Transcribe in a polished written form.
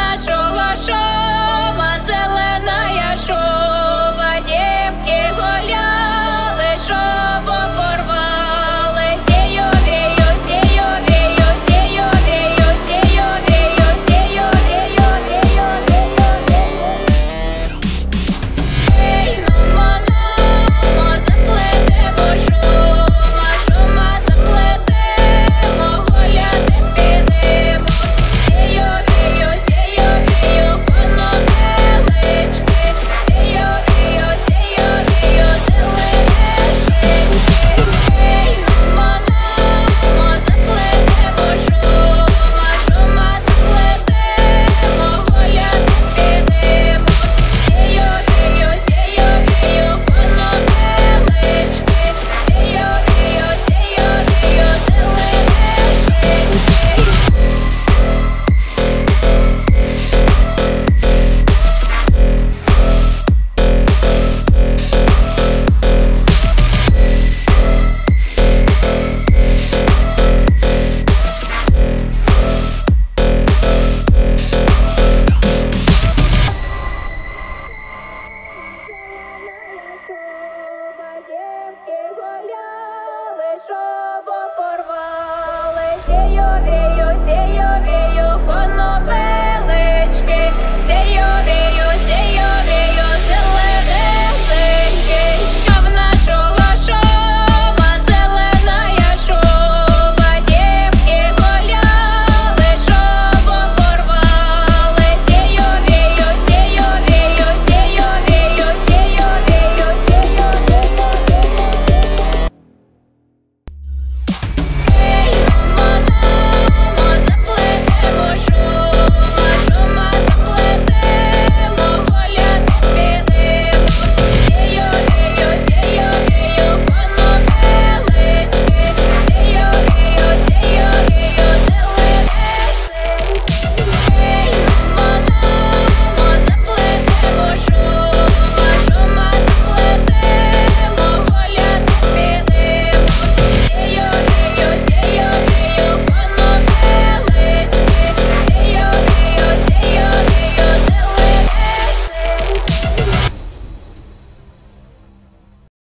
нашого шоба, зелена шоба, дівки гуляли, шобу порвали. Сію-вію, сію-вію, сію-вію, сію-вію, сію-вію, сію-вію. Ей, нумо, нумо, заплетемо шума, шума заплетемо, гуляти підемо. Сію-вію, сію-вію, конопелички, сію-вію, сію-вію, зелене синьки. Ей, нумо, нумо, заплетемо шума, шума заплетемо, гуляти підемо. Сію-вію, сію-вію, конопелички, сію-вію, сію-вію, зелене синьки. Шоба, дівки гуляли, шобу порвали. Сію-вію,